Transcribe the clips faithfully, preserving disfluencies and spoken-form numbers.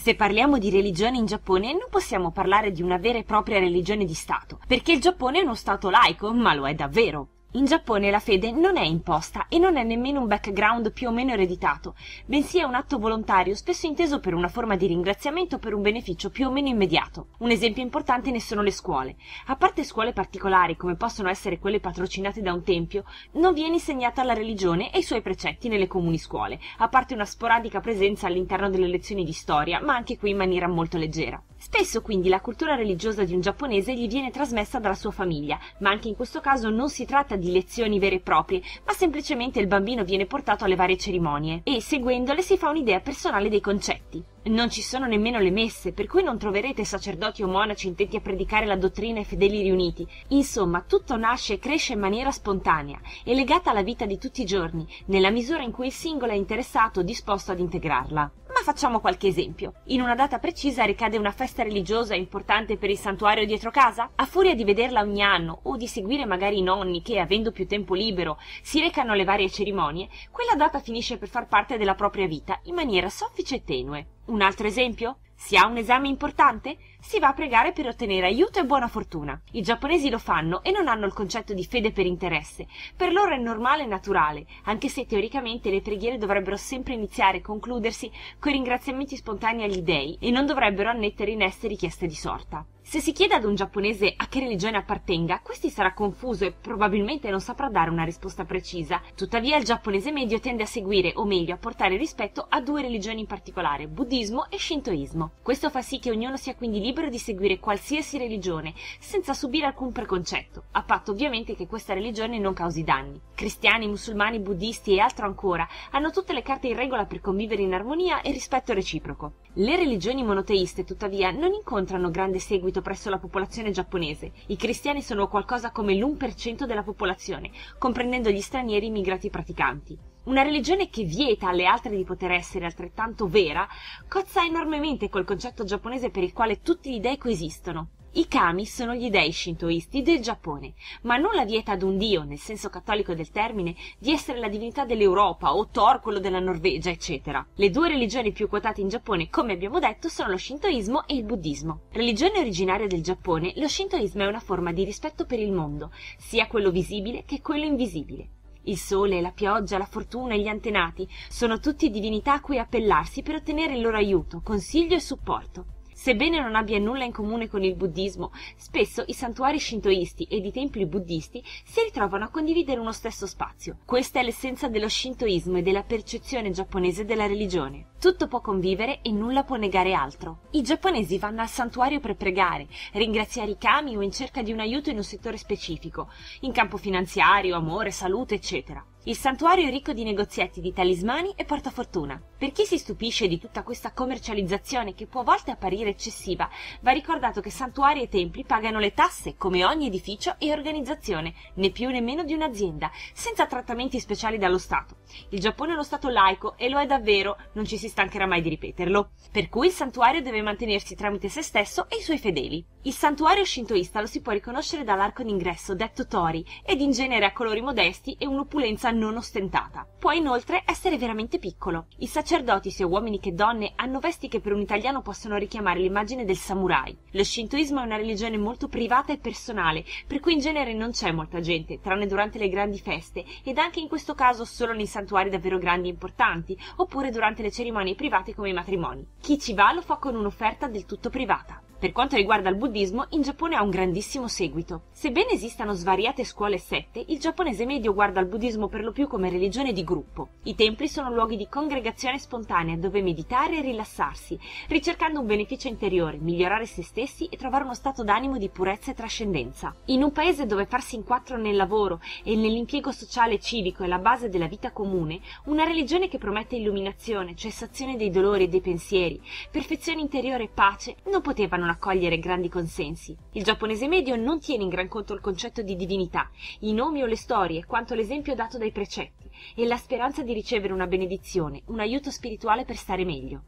Se parliamo di religione in Giappone non possiamo parlare di una vera e propria religione di Stato, perché il Giappone è uno Stato laico, ma lo è davvero. In Giappone la fede non è imposta e non è nemmeno un background più o meno ereditato, bensì è un atto volontario, spesso inteso per una forma di ringraziamento per un beneficio più o meno immediato. Un esempio importante ne sono le scuole. A parte scuole particolari, come possono essere quelle patrocinate da un tempio, non viene insegnata la religione e i suoi precetti nelle comuni scuole, a parte una sporadica presenza all'interno delle lezioni di storia, ma anche qui in maniera molto leggera. Spesso quindi la cultura religiosa di un giapponese gli viene trasmessa dalla sua famiglia, ma anche in questo caso non si tratta di lezioni vere e proprie, ma semplicemente il bambino viene portato alle varie cerimonie e, seguendole, si fa un'idea personale dei concetti. Non ci sono nemmeno le messe, per cui non troverete sacerdoti o monaci intenti a predicare la dottrina ai fedeli riuniti. Insomma, tutto nasce e cresce in maniera spontanea e legata alla vita di tutti i giorni, nella misura in cui il singolo è interessato o disposto ad integrarla. Ma facciamo qualche esempio. In una data precisa ricade una festa religiosa importante per il santuario dietro casa? A furia di vederla ogni anno o di seguire magari i nonni che, avendo più tempo libero, si recano alle varie cerimonie, quella data finisce per far parte della propria vita in maniera soffice e tenue. Un altro esempio? Si ha un esame importante? Si va a pregare per ottenere aiuto e buona fortuna. I giapponesi lo fanno e non hanno il concetto di fede per interesse. Per loro è normale e naturale, anche se teoricamente le preghiere dovrebbero sempre iniziare e concludersi con ringraziamenti spontanei agli dei e non dovrebbero annettere in esse richieste di sorta. Se si chiede ad un giapponese a che religione appartenga, questi sarà confuso e probabilmente non saprà dare una risposta precisa. Tuttavia il giapponese medio tende a seguire, o meglio a portare rispetto a due religioni in particolare, buddismo e shintoismo. Questo fa sì che ognuno sia quindi libero di seguire qualsiasi religione, senza subire alcun preconcetto, a patto ovviamente che questa religione non causi danni. Cristiani, musulmani, buddisti e altro ancora hanno tutte le carte in regola per convivere in armonia e rispetto reciproco. Le religioni monoteiste, tuttavia, non incontrano grande seguito presso la popolazione giapponese. I cristiani sono qualcosa come l'uno per cento della popolazione, comprendendo gli stranieri immigrati praticanti. Una religione che vieta alle altre di poter essere altrettanto vera cozza enormemente col concetto giapponese per il quale tutti gli dei coesistono. I kami sono gli dei shintoisti del Giappone, ma non la vieta ad un dio, nel senso cattolico del termine, di essere la divinità dell'Europa o Thor quello della Norvegia, eccetera. Le due religioni più quotate in Giappone, come abbiamo detto, sono lo shintoismo e il buddismo. Religione originaria del Giappone, lo shintoismo è una forma di rispetto per il mondo, sia quello visibile che quello invisibile. Il sole, la pioggia, la fortuna e gli antenati sono tutti divinità a cui appellarsi per ottenere il loro aiuto, consiglio e supporto. Sebbene non abbia nulla in comune con il buddismo, spesso i santuari shintoisti ed i templi buddisti si ritrovano a condividere uno stesso spazio. Questa è l'essenza dello shintoismo e della percezione giapponese della religione. Tutto può convivere e nulla può negare altro. I giapponesi vanno al santuario per pregare, ringraziare i kami o in cerca di un aiuto in un settore specifico, in campo finanziario, amore, salute, eccetera. Il santuario è ricco di negozietti di talismani e portafortuna. Per chi si stupisce di tutta questa commercializzazione che può a volte apparire eccessiva, va ricordato che santuari e templi pagano le tasse come ogni edificio e organizzazione, né più né meno di un'azienda, senza trattamenti speciali dallo Stato. Il Giappone è uno Stato laico e lo è davvero, non ci si stancherà mai di ripeterlo. Per cui il santuario deve mantenersi tramite se stesso e i suoi fedeli. Il santuario shintoista lo si può riconoscere dall'arco d'ingresso detto tori ed in genere a colori modesti e un'opulenza non ostentata. Può inoltre essere veramente piccolo. I sacerdoti, sia uomini che donne, hanno vesti che per un italiano possono richiamare l'immagine del samurai. Lo shintoismo è una religione molto privata e personale, per cui in genere non c'è molta gente, tranne durante le grandi feste, ed anche in questo caso solo nei santuari davvero grandi e importanti, oppure durante le cerimonie private come i matrimoni. Chi ci va lo fa con un'offerta del tutto privata. Per quanto riguarda il buddismo, in Giappone ha un grandissimo seguito. Sebbene esistano svariate scuole e sette, il giapponese medio guarda il buddismo per lo più come religione di gruppo. I templi sono luoghi di congregazione spontanea dove meditare e rilassarsi, ricercando un beneficio interiore, migliorare se stessi e trovare uno stato d'animo di purezza e trascendenza. In un paese dove farsi in quattro nel lavoro e nell'impiego sociale e civico è la base della vita comune, una religione che promette illuminazione, cessazione dei dolori e dei pensieri, perfezione interiore e pace, non poteva non accogliere grandi consensi. Il giapponese medio non tiene in gran conto il concetto di divinità, i nomi o le storie, quanto l'esempio dato dai precetti, e la speranza di ricevere una benedizione, un aiuto spirituale per stare meglio.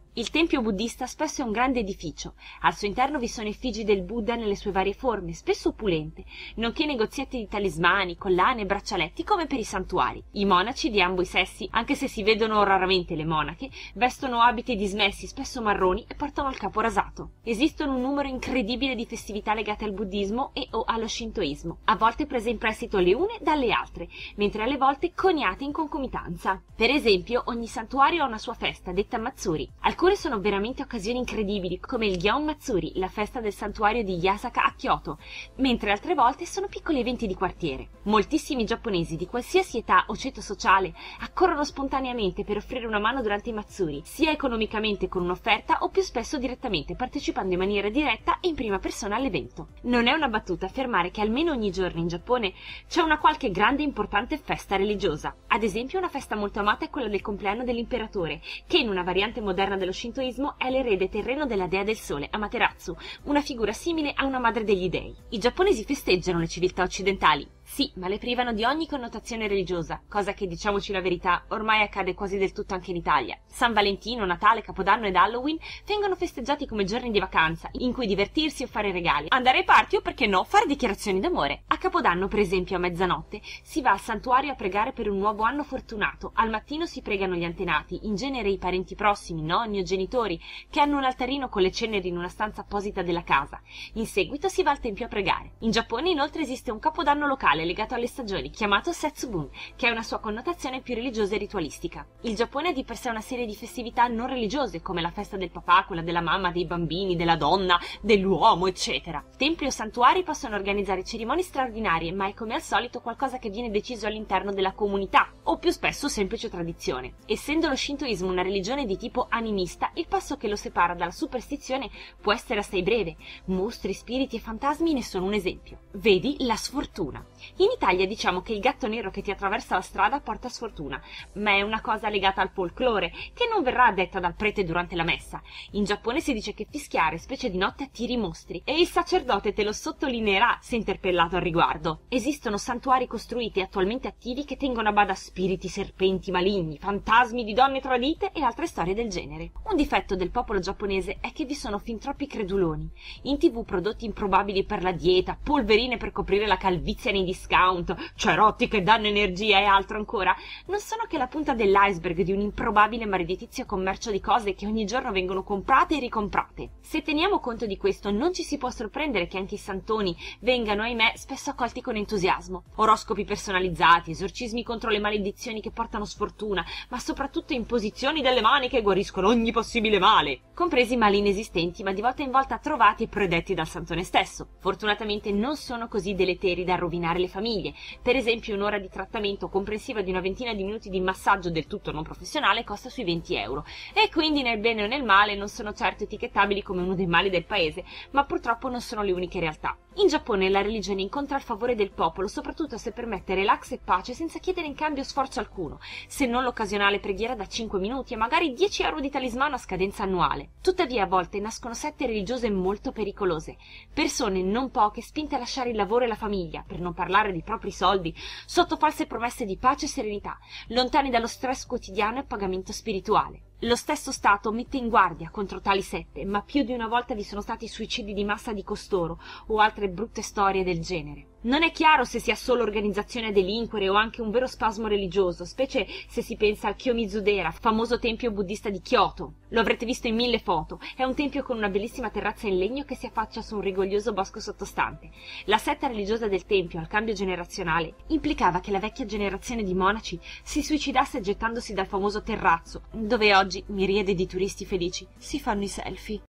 Il tempio buddista spesso è un grande edificio. Al suo interno vi sono effigi del Buddha nelle sue varie forme, spesso opulente, nonché negozietti di talismani, collane e braccialetti come per i santuari. I monaci di ambo i sessi, anche se si vedono raramente le monache, vestono abiti dismessi, spesso marroni, e portano il capo rasato. Esistono un numero incredibile di festività legate al buddismo e o allo shintoismo, a volte prese in prestito le une dalle altre, mentre alle volte coniate in concomitanza. Per esempio, ogni santuario ha una sua festa, detta Matsuri. Alcuni sono veramente occasioni incredibili, come il Gion Matsuri, la festa del santuario di Yasaka a Kyoto, mentre altre volte sono piccoli eventi di quartiere. Moltissimi giapponesi di qualsiasi età o ceto sociale accorrono spontaneamente per offrire una mano durante i Matsuri, sia economicamente con un'offerta o più spesso direttamente, partecipando in maniera diretta e in prima persona all'evento. Non è una battuta affermare che almeno ogni giorno in Giappone c'è una qualche grande e importante festa religiosa. Ad esempio, una festa molto amata è quella del compleanno dell'imperatore, che in una variante moderna dello shintoismo è l'erede terreno della dea del sole, Amaterasu, una figura simile a una madre degli dei. I giapponesi festeggiano le civiltà occidentali, sì, ma le privano di ogni connotazione religiosa, cosa che, diciamoci la verità, ormai accade quasi del tutto anche in Italia. San Valentino, Natale, Capodanno ed Halloween vengono festeggiati come giorni di vacanza, in cui divertirsi o fare regali, andare ai party o, perché no, fare dichiarazioni d'amore. A Capodanno, per esempio, a mezzanotte, si va al santuario a pregare per un nuovo anno fortunato. Al mattino si pregano gli antenati, in genere i parenti prossimi, nonni o genitori, che hanno un altarino con le ceneri in una stanza apposita della casa. In seguito si va al tempio a pregare. In Giappone, inoltre, esiste un capodanno locale legato alle stagioni, chiamato Setsubun, che ha una sua connotazione più religiosa e ritualistica. Il Giappone ha di per sé una serie di festività non religiose, come la festa del papà, quella della mamma, dei bambini, della donna, dell'uomo, eccetera. Templi o santuari possono organizzare cerimonie straordinarie, ma è come al solito qualcosa che viene deciso all'interno della comunità, o più spesso semplice tradizione. Essendo lo shintoismo una religione di tipo animista, il passo che lo separa dalla superstizione può essere assai breve. Mostri, spiriti e fantasmi ne sono un esempio. Vedi la sfortuna. In Italia diciamo che il gatto nero che ti attraversa la strada porta sfortuna, ma è una cosa legata al folklore, che non verrà detta dal prete durante la messa. In Giappone si dice che fischiare, specie di notte, attiri i mostri, e il sacerdote te lo sottolineerà se interpellato al riguardo. Esistono santuari costruiti e attualmente attivi che tengono a bada spiriti, serpenti maligni, fantasmi di donne tradite e altre storie del genere. Un difetto del popolo giapponese è che vi sono fin troppi creduloni. In tv prodotti improbabili per la dieta, polverine per coprire la calvizie nei discount, cerotti che danno energia e altro ancora, non sono che la punta dell'iceberg di un improbabile maledetizio commercio di cose che ogni giorno vengono comprate e ricomprate. Se teniamo conto di questo, non ci si può sorprendere che anche i santoni vengano, ahimè, spesso accolti con entusiasmo. Oroscopi personalizzati, esorcismi contro le maledizioni che portano sfortuna, ma soprattutto imposizioni delle mani che guariscono ogni possibile male, compresi mali inesistenti ma di volta in volta trovati e predetti dal santone stesso. Fortunatamente non sono così deleteri da rovinare le famiglie. Per esempio, un'ora di trattamento comprensiva di una ventina di minuti di massaggio del tutto non professionale costa sui venti euro, e quindi nel bene o nel male non sono certo etichettabili come uno dei mali del paese, ma purtroppo non sono le uniche realtà. In Giappone la religione incontra il favore del popolo soprattutto se permette relax e pace senza chiedere in cambio sforzo alcuno, se non l'occasionale preghiera da cinque minuti e magari dieci euro di talismano a scadenza annuale. Tuttavia a volte nascono sette religiose molto pericolose, persone non poche spinte a lasciare il lavoro e la famiglia, per non parlare dei propri soldi, sotto false promesse di pace e serenità, lontani dallo stress quotidiano e pagamento spirituale. Lo stesso Stato mette in guardia contro tali sette, ma più di una volta vi sono stati suicidi di massa di costoro o altre brutte storie del genere. Non è chiaro se sia solo organizzazione a delinquere o anche un vero spasmo religioso, specie se si pensa al Kiyomizu-dera, famoso tempio buddista di Kyoto. Lo avrete visto in mille foto, è un tempio con una bellissima terrazza in legno che si affaccia su un rigoglioso bosco sottostante. La setta religiosa del tempio, al cambio generazionale, implicava che la vecchia generazione di monaci si suicidasse gettandosi dal famoso terrazzo, dove oggi miriade di turisti felici si fanno i selfie.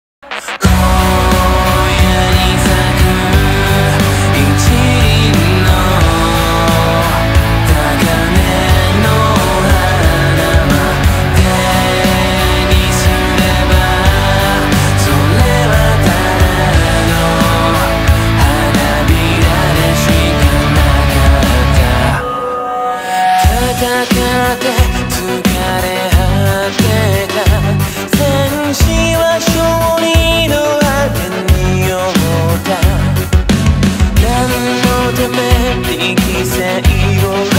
Say